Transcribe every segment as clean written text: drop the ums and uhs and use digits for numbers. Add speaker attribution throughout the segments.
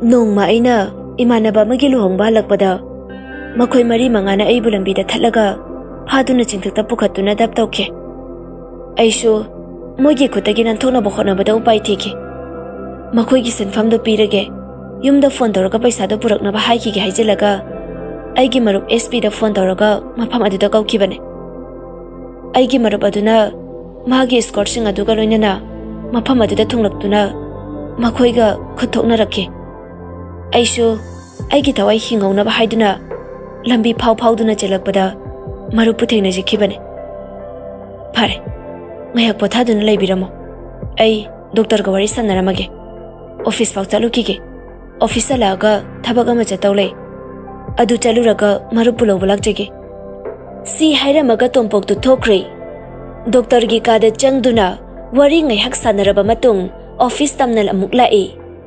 Speaker 1: Nongma aina imanaba amagi luhongba halakpada makhoi mari mangana aibu lambida thalaga phaduna chingthakta pukhatuna dap tawke. Aishu mogi khutagi nanthona bokhonabada upai thiki. Makhoi gi senfamdo pirage yumda phone tawraga paisa do puraknaba haiki gi haijelaga aigi marup SP da phone tawraga mafam aduda kaukibane. Aigi marup aduna magi escort sing aduga loinana mafam aduda thunglaktuna makhoiga khuthokna rakhe. Aishu aigi thawai hingaunaba haiduna lambi phau-phauduna chelakpada marup puthengna jikhibane. Phare ngayak pothaduna leibiramo. Ai doctor ga wari sanaramage. Office pau chalukige. Office laga thabak ama chatawle. Adu chaluraga marup puloba lakjege. Si hairamaga tompok tu thokre. Doctor gi kada changduna wari ngayak sanaraba matung office tamnal amuk lai.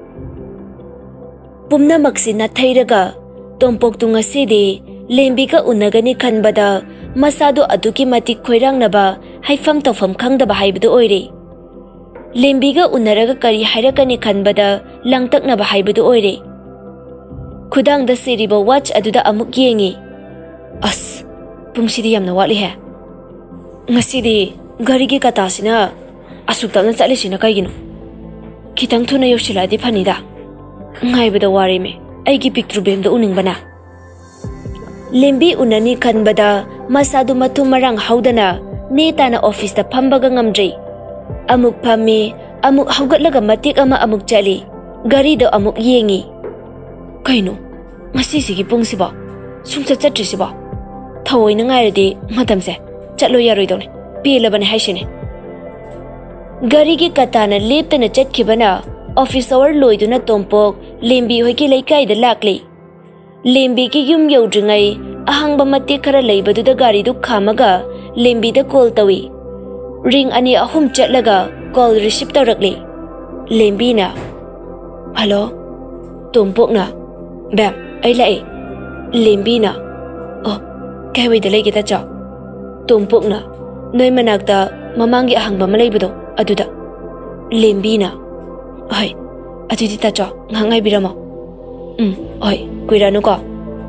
Speaker 1: Pumna maksina thairaga tompok tu ngasidi lembiga unagani khanbada masado aduki matik khoirangnaba haifam tawfam khangdaba haibadu oire. Lembiga unaraga kari hairakani khanbada langtaknaba haibadu oire. Khudangda siriba watch aduda amuk yengi. As pungsidi yamna watli he. Ngasidi garigi katasina asuktalna chalisina kaigino. Kitang thuna yoshiladi phanida. Ngaibada warime aigi picture bemda uningbana. Lembi unani khanbada masadu mathum marang haudana netana office da phambaga ngamdrei. Amuk phami amuk haugatlaga matik ama amuk chali gari da amuk yengi. Kaino ngasi sigi pungsiba sungcha chatrisiba thawoina ngairadi matamse chatlo yaroidone pelabane haisine. Gari gi katana leptana chatkibana office hour loiduna tompok lembi hoiki laikai da lakli. Lembi ki yum yodringai ahangba matik khara leibaduda gari du khamaga lembi da call tawi. Ring ani ahum chatlaga call receive tawrakli. Lembi na hello tompok na bam ai lai. Lembi na oh kaiwai da leigeta cha. Tompok na noi manakta mamangi ahangba malaibado aduda. Lembi na oi adudi ta cha ngangai biramo. Oi kuiranu ko.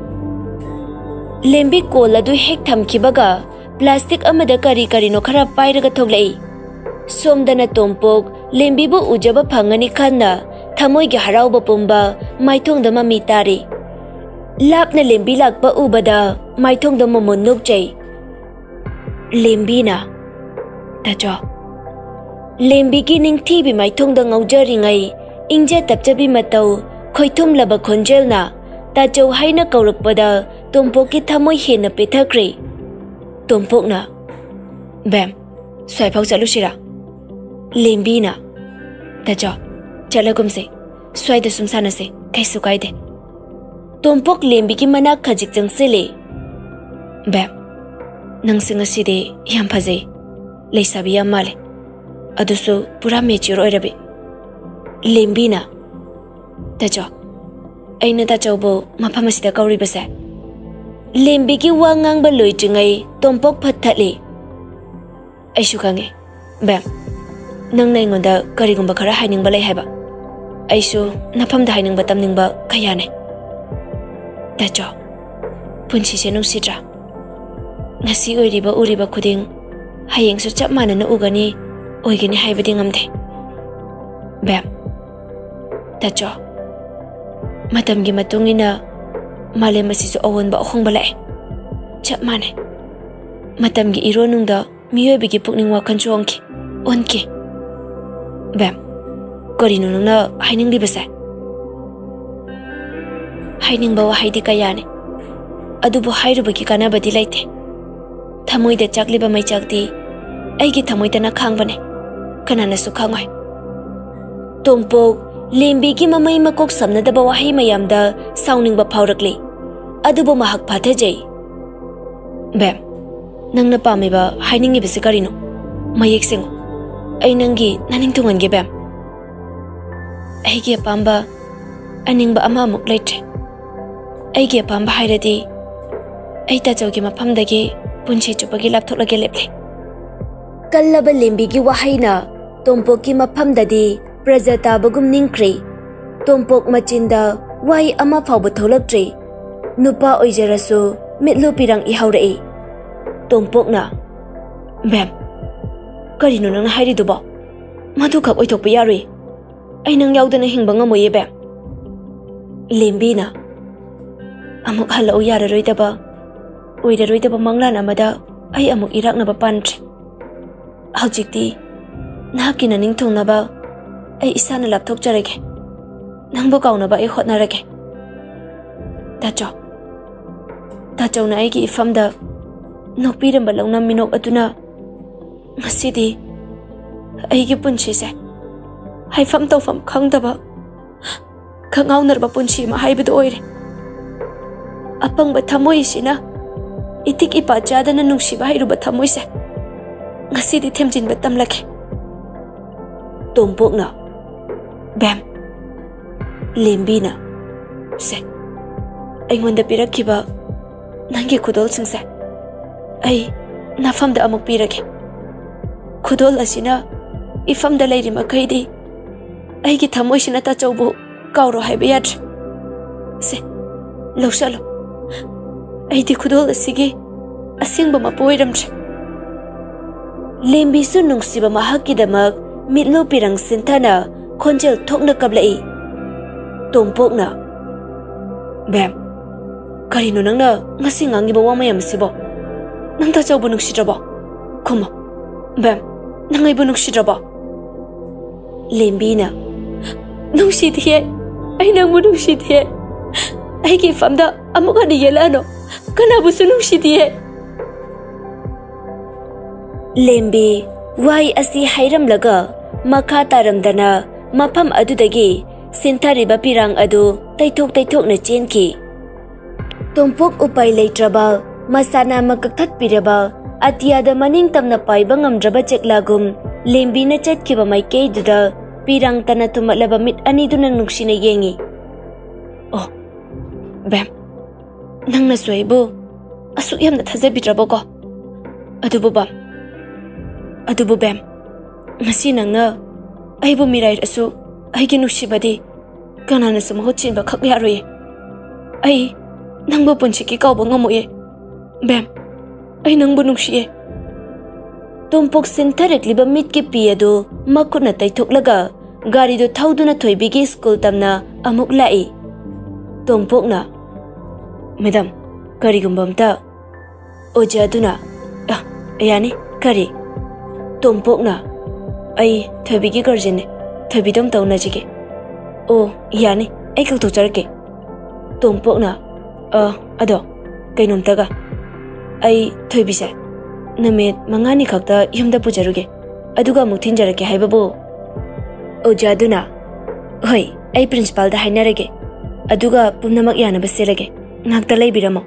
Speaker 1: Lembi call adu hek thamkibaga plastic amada kari karino khara pairaga thoglai. Somdana tompok lembi bu ujaba phangani khanna thamoi gi harauba pumba maithongda mami tari. Lapna lembi lakpa ubada maithongda momon nokchai. Lembi na tacho. Lembi gi ningthi bi maithongda ngaujaringai ingje tapchabi matau khoithum laba khonjel na tacho haina kaurakpada tompok ki thamoi hena pethakre. Tompok na bam swai phau chalusira. Lembi na tacho chalagumse swai da sumsana se kaisu kaide. Tompok lembi ki manak khajik changsele. Bam nang singaside yam phajai leisabi yam male adusu pura mature oirabe. Lembi na tacho aina tachobo maphamasida kauribase. Lembi ki wangang ba loitringai tompok phathale. Aishu khange bam nang nai ngonda karigumba khara hainingba lai haiba. Aishu nafamda hainingba tamningba khayane. Tacho punchi se nungsitra. Ngasi oiriba uriba khuding hayeng su chap manana ugani oigani haibadi ngamde. Bam tacho matamgi matungina malem masisu awonba ahongba lai. Chap mane matamgi ironungda miyoibigi pukning wakhan chongki onki. Bam korino nungna haining libase. Haining bawa haidi kayane adubu hairubagi kanabadi laite. Thamoida chakliba mai chakti aigi thamoidana khangbane kanana su khangoi. Tompok lembi ki mamai makok samnadaba wahai mayamda sauningba phaurakli adubu mahak phathajai. Bam nangna pamiba hainingi bise karino mayek singo ai nangi naning tungan ge. Bam aigi apamba aningba ama muk laite. Aigi apamba hairadi ai tachaugi maphamdagi punchi chupagi lapthoklage leple. Kallaba lembi gi wahaina tompoki maphamdadi prajata bagum ningkre. Tompok machinda wai ama fauba tholaktre. Nupa oijarasu mitlu pirang ihaurai. Tompok na, Ma'am, karino nang hairiduba? Madu khak oithokpa yaroi. Ai nang yaudana hingba ngamoye bam. Lembi na, amuk halau yararoidaba. Oiraroidaba manglan amada ai amuk iraknaba pantre. Haujikti nahakina ningthongnaba ai isana lapthokjarage. Nangbu kaunaba ai hotnarage. Tacho na aigi ifamda nokpiramba Lounam Minok aduna ngasidi aigi punchise haifam tawfam khangdaba khangaunarba punchi ma haibadu oire. Apangba thamoi sina itik ipa chadana nungsiba hairuba thamoise ngasidi themjinba tamlake. Tompok na, Bam, Lembi na, se aingwanda pirakhiba nangi khudol singse ai nafamda amuk pirake. Khudol asina ifamda leiri makaidi aigi thamoisina ta chaubu kauro haiba yadre. Se lawsalo aidi khudol asigi asingba mapoiramtre. Lembi su nungsiba mahakkidamak mitlo pirang sinthana khonjel thokna kablai. Tompok na, Bam, karino nangna ngasi ngangiba wamayam sibo? Nang ta chaubu nungsidraba? Khuma, Bam, nangaibu nungsidraba? Lembi na, nungsidhiye, ai nangbu nungsidhiye. Aigi famda amuk hani yelano, kanabusu nungsidhiye. Lembi wai asi hairamlaga makha taramdana mafam adudagi sintariba pirang adu taithok na chenki. Tompok upai leitraba masana makakthakpiraba atiyada maning tamna paiba ngamdraba cheklagum Lembi na chatkiba maikeiduda pirang tana thumatlaba mit aniduna nungsina yengi. Oh, Bam, nangna soibu asuk yamna thajabidraba ko. Adubu Bam, ngasi nangna aibu mirai asu aigi nuksibadi kanana samahut chinba khak yaroye. Ai nangbu punchiki kauba ngamoye. Bam, ai nangbu nuksiye. Tompok sintharekliba mitki piyadu makuna taithoklaga garido thauduna thoibigi school tamna amuk lai. Tompok na, Madam, karigumbamta ojaduna yani kari. Tompok na, ai thoibigi garjene thoibidom tauna jige. Oh, yani ai kakthokjarake. Tompok na, ado kainomtaga ai thoibise namit mangani khakta yumda pujaruge aduga amuk thinjarake haibabu. Ojaduna, hoi ai principal da hainarage aduga pumnamak yanaba selage ngakta leibiramo.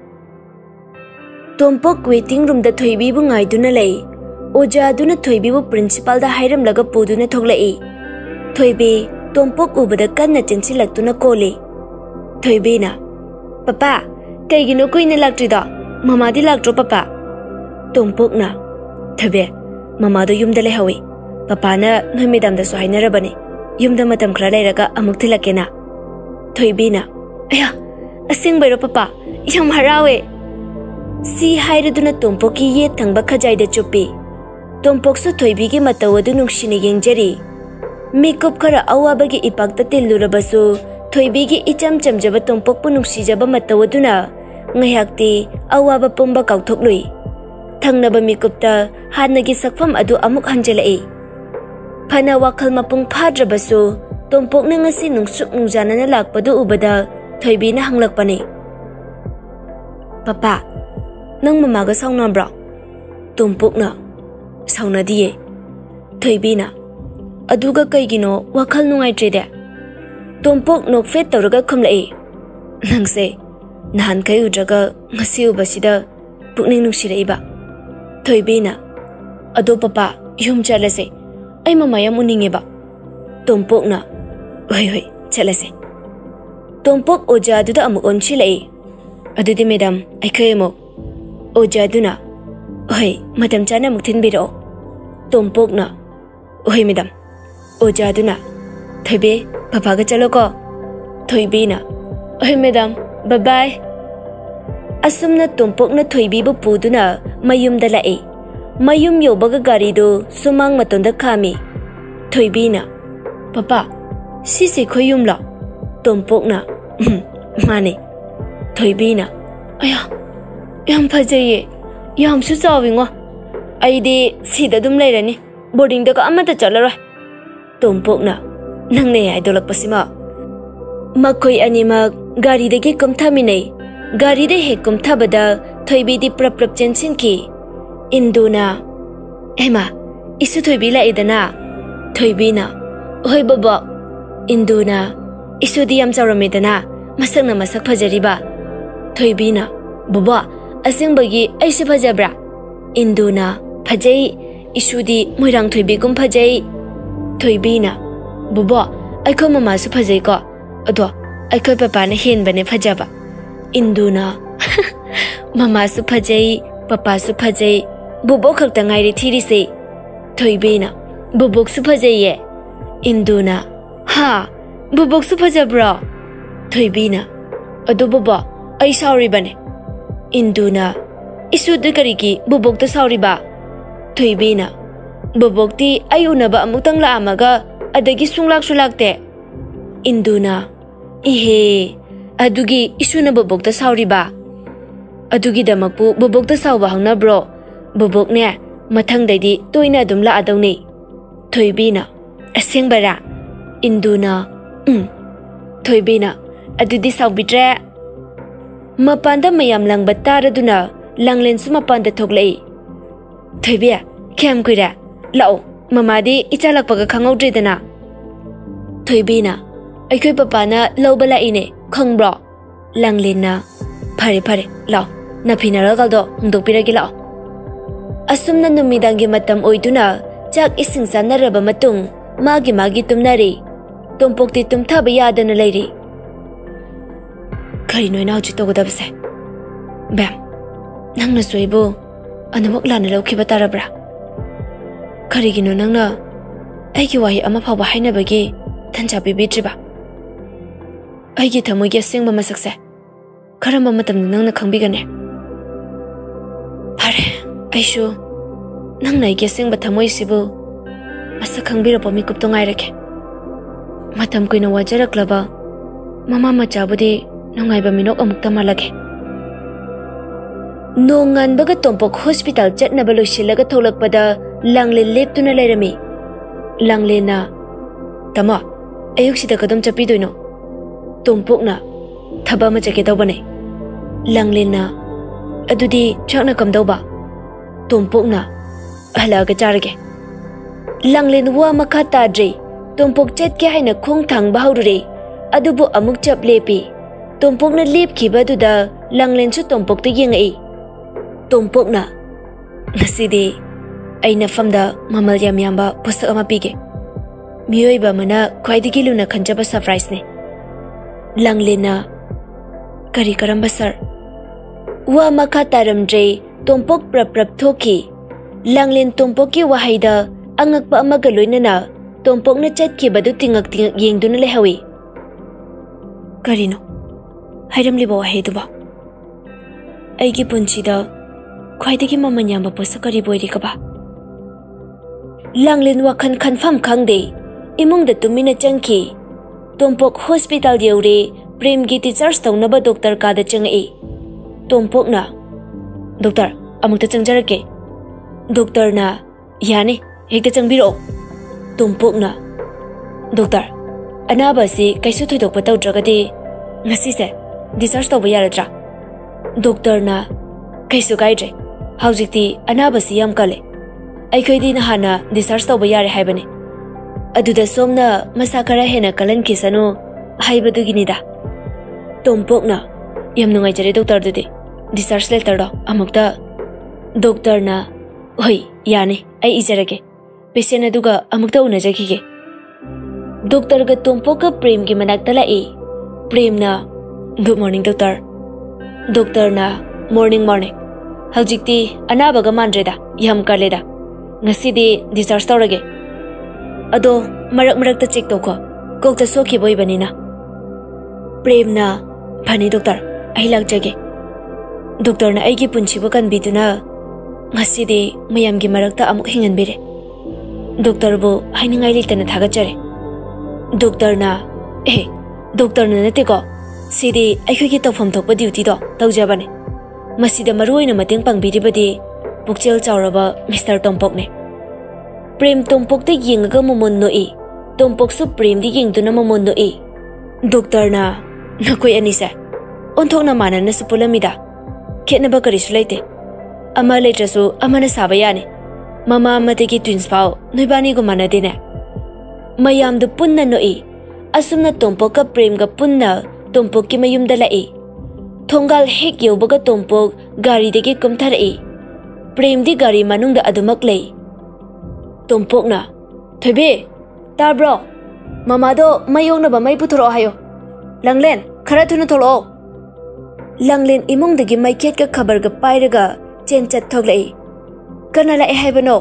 Speaker 1: Tompok waiting room da thoibibu ngaiduna lei. Ojaduna thoibibu principal da hairamlaga puduna thoglai. Thoibi Tompok ubada kanna chensilaktuna koli. Thoibi na, Papa, kaigino kuina laktrida? Mamadi laktro papa? Tompok na, Thoibi, Mamado yumda lehawi. Papa na noi medam da so hainarabani. Yumda matam khra leiraga amuk thilakena. Thoibi na, aya, asingbairo papa, yam harawe. Si hairaduna Tompoki ye thangba khajaida chupi. Tompok su thoibigi matawadu nungsina yengjari. Makeup khara awabagi ipakta tillurabasu thoibigi icham chamjaba Tompokpu nungsijaba matawaduna ngayakti awaba pumba kauthoklui. Thangnaba makeup hanagi sakfam adu amuk hanjalai. Phana wakhal mapung phadrabasu Tompokna ngasi nungsuk nungjanana lakpadu ubada thoibina hanglakpani. Papa, nang mamaga saunabra? Tompokna, saunadiye. Thoibina, aduga kaigino wakhal nungaitrede? Tompok nokfet tawraga khumlai. Nangse nahan kai udraga ngasi ubasida pukning nungsiraiba. Thoibina, ado papa yum chalase. Ai mamayam uningeba. Tompokna, hoi chalase. Tompok ojaduda amuk onchilai. Adudi madam ai khayemo. Ojaduna, hoi matam chana muk thinbiro. Tompokna, hoi madam. Ojaduna, Thoibi Papa ga chalo ko. Thoibi na. Oi madam, bye bye. Asumna tumpok na Thoibi bu puduna mayum da lai. Mayum yobaga gari do sumang matonda kami. Thoibi na. Papa, sisi khoyum la. Tumpok na. Mane. Thoibi na. Aya. Yam phajaye. Yam su chawingo. Aidi sida dum leirani. Boarding da ka amata chalaroi. Tumpok na. Nangne ay dolak pasima. Makoy animag gari dagi kumthaminay. Gari de he kumthabada Thoibi di prap chensin ki. Induna. Ema, isu Thoibi la idana. Thoibi na. Hoy baba. Induna. Isu di yam chawramidana. Masak na masak phajariba. Thoibi na. Baba, asing bagi ay si phajabra. Induna. Phajay. Isu di moirang Thoibi gum phajay. Thoibi na. Baba, aiko mama su phajay ko. Ado, aiko papa na hen bane phajaba. Induna. Mama su phajay, papa su phajay. Bubok khakta ngairi thiri se. Thoibi na. Bubok su phajay ye. Induna. Ha, bubok su phajabra. Thoibi na. Ado baba, ay sorry bane. Induna. Isu de kariki bubok ta sorry ba. Thoibi na. Bubok ti ay unaba amutang la amaga. Adagi sulak te. Induna. Ihe. Adugi isu na bubok ta sorry ba. Adugi damakpu bubok ta sawba hangna bro. Bubok ne mathang dai toina dum la adaw ni. Thoibi na. Aseng bara. Induna. Thoibi na. Adudi sawbitre. Mapanda mayam lang batara duna. Langlen su mapanda thoglai. Thoibi kem kuira. Lao. Mamadi ichalak paga khangau dana. Thoibi na. Aikoi papa na lawba la ine. Khangbro. Langlen na. Phare. Lao. Na phinara galdo hungdok piragi lao. Asumna numidangi matam oiduna. Chak ising sanaraba matung. Magi tumnari. Tumpokti tumthaba yadana lairi. Karino ina hujik togodabase. Bam. Nangna soibo. Anamok lana lawkhiba tarabra. Karigino nangna. Aigi wahi ama phawba hainabagi thancha pibitriba. Aigi thamoigi asengba masakse. Karamba matamda nangna khangbigane. Phare. Aishu. Nangna aigi asengba thamoisibu. Masak khangbirapa mikupto ngairake. Matam kuina wajaraklaba. Mama machabudi nongaiba minok amukta malage. Nongan baga Tompok hospital chatnaba loisilaga tholakpada Langlen leptuna lairami. Langlen na. Tama, ayuk sida kadam chapidoino. Tompok na. Thaba ma chake dawbane. Langlen na. Adudi chakna kamdawba. Tompok na. Halaga charage. Langlen wa makha tadre. Tompok chatke haina khong thang bahurure. Adubu amuk chap lepi. Tompok na lepkhiba duda Langlen su Tompok ta yengai. Tompok na. Ngasidi aina famda mamal yamba pusak ama pige. Miyoiba mana khwaidagi luna khanjaba surprise ne. Langlen na. Kari karamba sir. Wa makha taramdre Tompok prap thoki. Langlen Tompok ki wahaida angakpa amaga loinana Tompok na chatkhiba du tingak yengduna lehawi. Karino. Hairamliba wahiduba. Aigi punchida khwaidagi maman yamba pusak kari boiri kaba. Langlen wakhan khanfam khangde. Imung da tumina changki. Tompok hospital yeure prem gi teachers tawnaba doctor ka da changai. Tompok na. Doctor, amukta changjarake. Doctor na. Yani, hekta changbiro. Tompok na. Doctor, anaba si kaisu thoidokpa tawdragadi ngasi se discharge tawba yaradra. Doctor na. Kaisu kaidre. Haujikti anaba si yam kale. Aikhoidi na hana discharge tawba yare haibane. Aduda somna masakara hena kalan kisano haibaduginida. Tompok na. Yam nungaijare doctor dudi. Discharge letter do amukta. Doctor na. Hoi, yani, ai ijarage. Patient aduga amukta unajagige. Doctor ga Tompok ka Prem gi manakta lai. Prem na. Good morning doctor. Doctor na. Morning. Haujikti anaba ga mandreda. Yam kaleda. Ngasidi discharge tawrage. Ado marak ta check tawko. कोकता सोखिबोई बनिना प्रेमना फनी doctor आई लाक्जगे doctor ना आईगी पुंछिबो कनबिदुना ngasiди mayamgi marakta amuk hinganbire doctor bo hainingai litana thagachare doctor na doctor na nate ko sidi akhoi gi tawfam thokpa duty do tawjabane masida maruina mateng pangbiribadi pukchel chawraba Mr. Tompok ne prem tompok te yingaga momon no e tompok su prem di yingduna momon no e doctor na nakoi anisa onthokna manana su pulamida khetnaba karisu laite ama letrasu amana sabayane mama amategi twins pao noibani go manadine mayam du punna no e asumna tompok ka prem ga punna tompok ki mayum da la e thongal hek yobaga tompok gari dege kumthar e prem di gari manung da adumak lei tompok na thobe tar bro mama do mayong na ba mai puthoro hayo langlen khara thuna tholo langlen imong degi mai khet ka khabar ga pairaga chen chat thoglai kana la haibano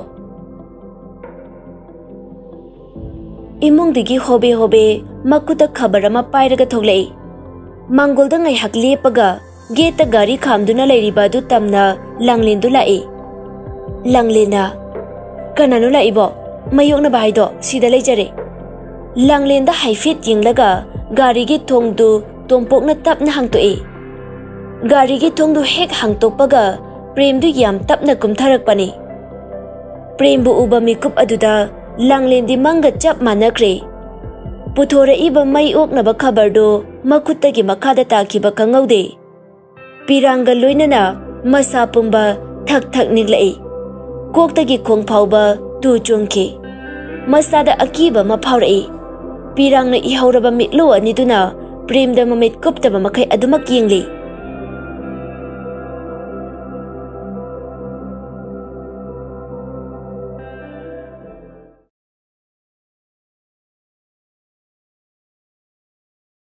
Speaker 1: imong digi hobe makuta khabara ma pairaga thoglai mangol da ngai hakle paga geta gari khamduna leiriba du tamna langlin du lai langlena kana no lai bo mayok na bai do sida leijare langlen da haifit yinglaga gari gi thong du tompok na tap na hangto e gari gi thong du hek hangto paga prem du yam tapna kumtharak pani prem bu uba mikup aduda langlen di manga chap manakre puthore iba mai ok na ba khabar do makutta gi makhada ta ki ba kangaude piranga loinana masa pumba thak thak niglai kokta gi khong phauba tu chungki masada akiba ma phaurai pirang na ihawraba mitlo ani duna prem da mamit kupta ba makai adumak yingli